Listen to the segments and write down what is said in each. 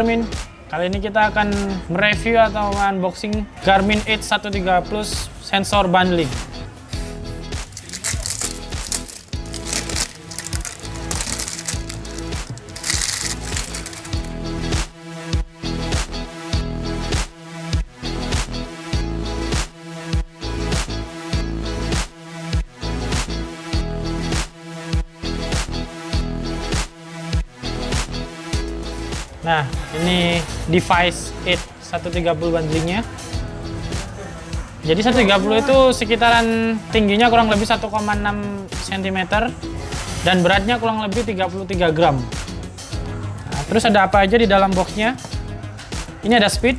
Garmin. Kali ini kita akan mereview atau unboxing Garmin Edge 130 Plus sensor bundling. Nah, ini device Edge 130 bundlingnya. Jadi 130 itu sekitaran tingginya kurang lebih 1,6 cm dan beratnya kurang lebih 33 gram. Nah, terus ada apa aja di dalam boxnya? Ini ada speed.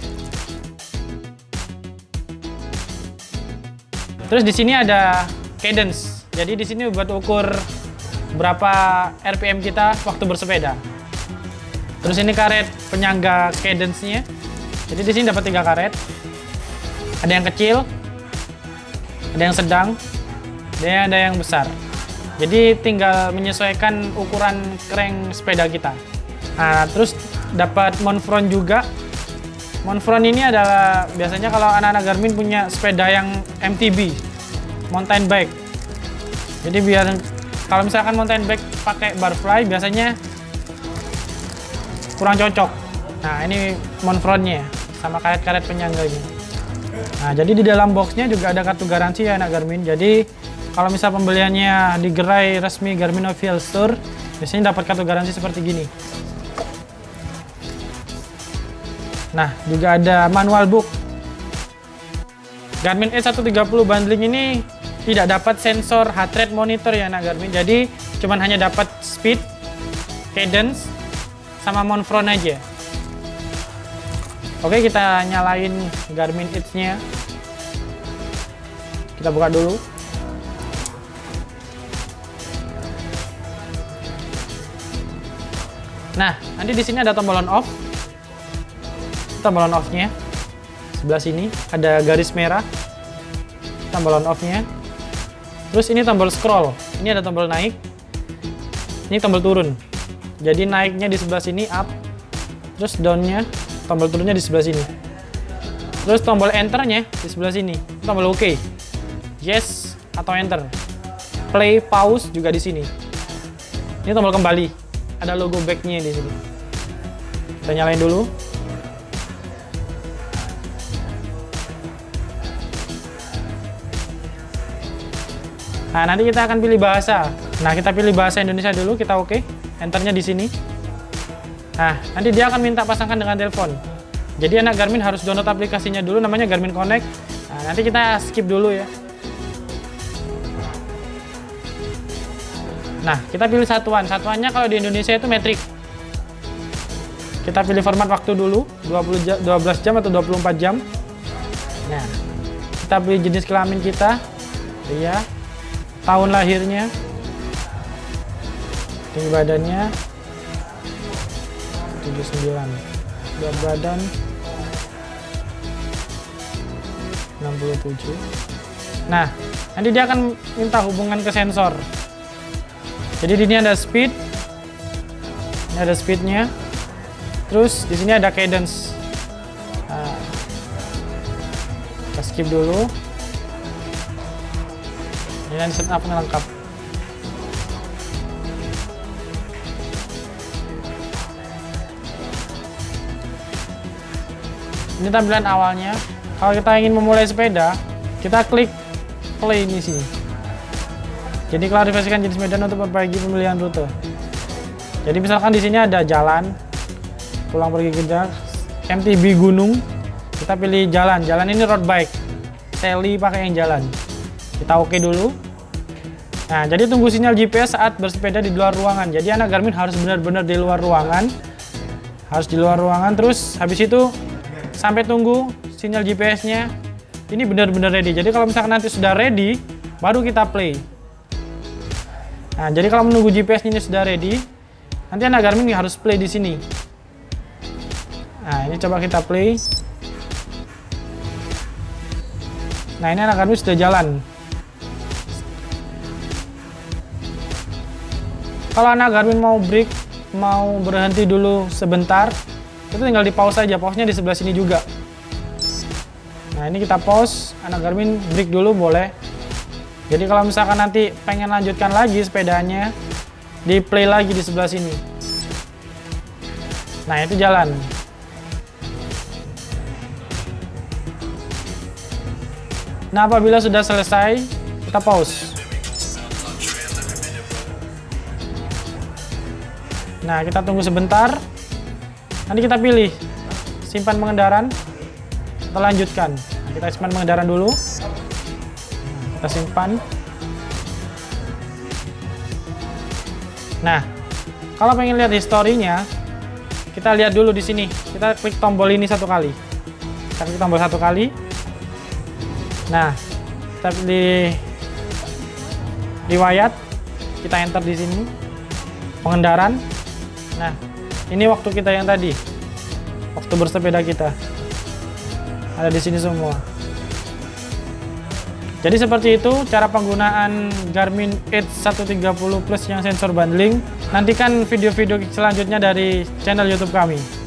Terus di sini ada cadence. Jadi di sini buat ukur berapa RPM kita waktu bersepeda. Terus ini karet penyangga cadence-nya. Jadi di sini dapat 3 karet. Ada yang kecil, ada yang sedang, dan ada yang besar. Jadi tinggal menyesuaikan ukuran crank sepeda kita. Nah, terus dapat mount front juga. Mount front ini adalah biasanya kalau anak-anak Garmin punya sepeda yang MTB, mountain bike. Jadi biar kalau misalkan mountain bike pakai barfly biasanya kurang cocok. Nah, ini mount frontnya sama karet-karet penyangganya. Nah, jadi di dalam boxnya juga ada kartu garansi ya anak Garmin. Jadi kalau misal pembeliannya di gerai resmi Garmin Official Store, biasanya dapat kartu garansi seperti gini. Nah, juga ada manual book. Garmin Edge 130 bundling ini tidak dapat sensor heart rate monitor ya anak Garmin. Jadi cuman hanya dapat speed, cadence, sama mount front aja. Oke, kita nyalain Garmin Edge-nya. Kita buka dulu. Nah, nanti di sini ada tombol on off. Tombol on off-nya sebelah sini ada garis merah. Tombol on off-nya. Terus ini tombol scroll. Ini ada tombol naik. Ini tombol turun. Jadi naiknya di sebelah sini up, terus downnya, tombol turunnya di sebelah sini. Terus tombol enternya di sebelah sini, tombol OK, yes atau enter. Play, pause juga di sini. Ini tombol kembali, ada logo back-nya di sini. Kita nyalain dulu. Nah, nanti kita akan pilih bahasa. Nah, kita pilih bahasa Indonesia dulu, kita OK. Enternya di sini. Nah, nanti dia akan minta pasangkan dengan telepon. Jadi anak Garmin harus download aplikasinya dulu, namanya Garmin Connect. Nah, nanti kita skip dulu ya. Nah, kita pilih satuan. Satuannya kalau di Indonesia itu metrik. Kita pilih format waktu dulu, 12 jam atau 24 jam. Nah, kita pilih jenis kelamin kita. Iya. Tahun lahirnya. Tinggi badannya 79, berat badan 67. Nah, nanti dia akan minta hubungan ke sensor. Jadi di sini ada speed, ini ada speednya, terus di sini ada cadence. Nah, kita skip dulu. Ini setup lengkap. Ini tampilan awalnya. Kalau kita ingin memulai sepeda, kita klik play ini sih. Jadi klarifikasikan jenis medan untuk memperbaiki pemilihan rute. Jadi misalkan di sini ada jalan, pulang pergi kerja, MTB gunung, kita pilih jalan. Jalan ini road bike. Sally pakai yang jalan. Kita OK dulu. Nah, jadi tunggu sinyal GPS saat bersepeda di luar ruangan. Jadi anak Garmin harus benar-benar di luar ruangan. Harus di luar ruangan, terus habis itu sampai tunggu sinyal GPS-nya ini benar-benar ready. Jadi kalau misalkan nanti sudah ready, baru kita play. Nah, jadi kalau menunggu GPS ini sudah ready, nanti anak Garmin harus play di sini. Nah, ini coba kita play. Nah, ini anak Garmin sudah jalan. Kalau anak Garmin mau break, mau berhenti dulu sebentar, itu tinggal di pause aja, pause-nya di sebelah sini juga. Nah ini kita pause, anak Garmin break dulu boleh. Jadi kalau misalkan nanti pengen lanjutkan lagi sepedanya, di play lagi di sebelah sini. Nah itu jalan. Nah apabila sudah selesai, kita pause. Nah kita tunggu sebentar. Nanti kita pilih simpan pengendaraan atau lanjutkan. Nah, kita simpan pengendaraan dulu. Kita simpan. Nah, kalau pengen lihat historinya, kita lihat dulu di sini. Kita klik tombol ini satu kali. Kita klik tombol satu kali. Nah, kita pilih riwayat. Kita enter di sini. Pengendaraan. Nah, ini waktu kita yang tadi. Waktu bersepeda kita. Ada di sini semua. Jadi seperti itu cara penggunaan Garmin Edge 130 Plus yang sensor bundling. Nantikan video-video selanjutnya dari channel YouTube kami.